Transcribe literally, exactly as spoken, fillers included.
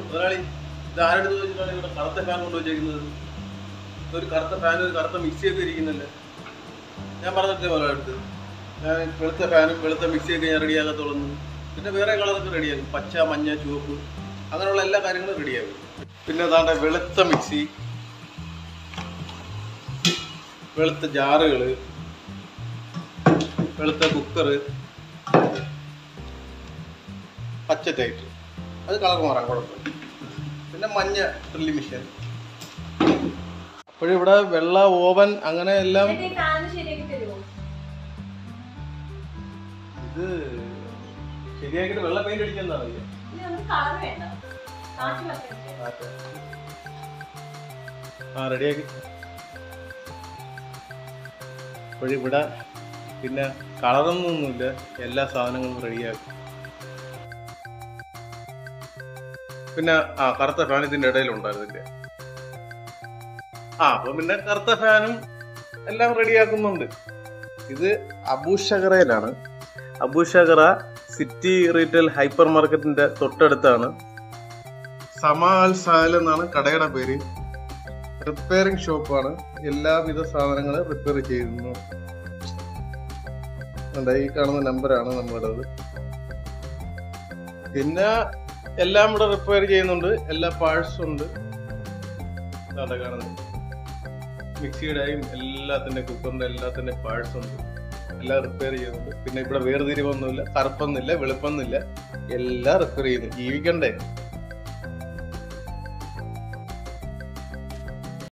മുതലാളി ഇത് ആരുടെ ചോദിച്ചിട്ടാണ് ഇവിടെ കറുത്ത ഫാൻ കൊണ്ടുവച്ചേക്കുന്നത്? ഒരു കറുത്ത ഫാനും ഒരു കറുത്ത മിക്സിയൊക്കെ ഇരിക്കുന്നില്ലേ? ഞാൻ പറഞ്ഞിട്ടേ പോലെ അടുത്ത് ഞാൻ വെളുത്ത ഫാനും വെളുത്ത മിക്സിയൊക്കെ ഞാൻ റെഡിയാകത്തുള്ളൂ. പിന്നെ വേറെ കളറൊക്കെ റെഡിയാക്കും, പച്ച, മഞ്ഞ, ചുവപ്പ്, അങ്ങനെയുള്ള എല്ലാ കാര്യങ്ങളും റെഡിയാകും. പിന്നെ അതാണ്ട് വെളുത്ത മിക്സി, വെളുത്ത ജാറുകൾ, വെളുത്ത കുക്കർ, പച്ച ടൈറ്റ്, അത് കളർ മാറാം കുഴപ്പമില്ല. പിന്നെ മഞ്ഞ ഡ്രില്ലിംഗ് മെഷീൻ. അപ്പോഴിവിടെ വെള്ള ഓവൻ അങ്ങനെ എല്ലാം. ഇത് ശരിയാക്കിട്ട് വെള്ള പെയിന്റ് അടിക്കുന്നതാണ്. ആ റെഡിയാക്കി. അപ്പോഴിവിടെ പിന്നെ കളറൊന്നുമില്ല, എല്ലാ സാധനങ്ങളും റെഡിയാക്കി. പിന്നെ ആ കറുത്ത ഫാൻ ഇതിൻ്റെ ഇടയിലുണ്ടായിരുന്നില്ല. ആ അപ്പം പിന്നെ കറുത്ത ഫാനും എല്ലാം റെഡിയാക്കുന്നുണ്ട്. ഇത് അബൂഷഗറയിലാണ്. അബൂഷഗറ സിറ്റി റീറ്റെയിൽ ഹൈപ്പർ മാർക്കറ്റിന്റെ തൊട്ടടുത്താണ്. സമാൽ സാൽ എന്നാണ് കടയുടെ പേര്. റിപ്പയറിംഗ് ഷോപ്പാണ്. എല്ലാവിധ സാധനങ്ങളും റിപ്പയർ ചെയ്യുന്നു. ഈ കാണുന്ന നമ്പറാണ് നമ്മുടേത്. പിന്നെ എല്ലാം ഇവിടെ റിപ്പയർ ചെയ്യുന്നുണ്ട്. എല്ലാ പാർട്സും ഉണ്ട്. അവിടെ കാണുന്നുണ്ട് മിക്സിയുടെയും എല്ലാത്തിൻ്റെ, കുക്കറിൻ്റെ എല്ലാത്തിൻ്റെ പാർട്സ് ഉണ്ട്. എല്ലാം റിപ്പയർ ചെയ്യുന്നുണ്ട്. പിന്നെ ഇവിടെ വേർതിരിവൊന്നുമില്ല, കറുപ്പൊന്നുമില്ല, വെളുപ്പൊന്നുമില്ല, എല്ലാം റിപ്പയർ ചെയ്യുന്നു. ജീവിക്കണ്ടേ?